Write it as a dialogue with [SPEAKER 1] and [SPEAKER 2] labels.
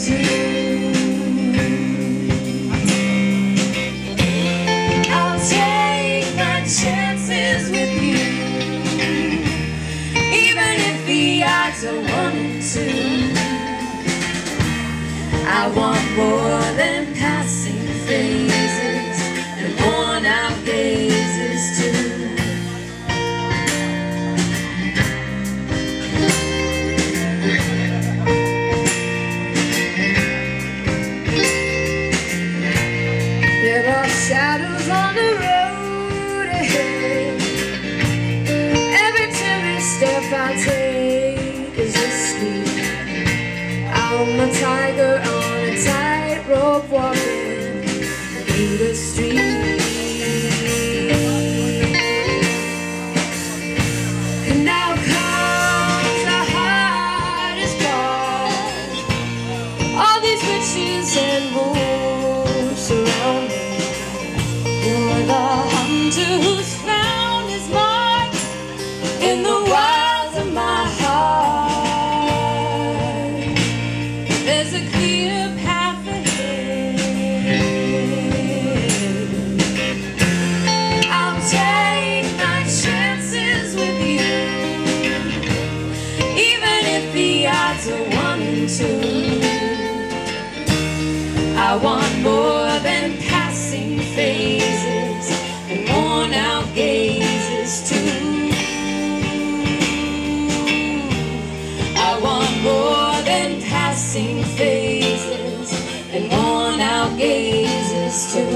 [SPEAKER 1] do. I'll take my chances with you, even if the odds are 1 and 2. I want more than passing phases and worn out gazes too. There are shadows on the road ahead. Every timid step I take is risky. I'm a tiger on a tightrope walking through the street. And now comes the hardest part. All these witches and wolves surround me. You're the hunter who's found his mark in the wilds of my heart. There's a clear path ahead. I'll take my chances with you, even if the odds are 1 and 2. I want more than passing phases and worn out gazes too. I want more than passing phases and worn out gazes too.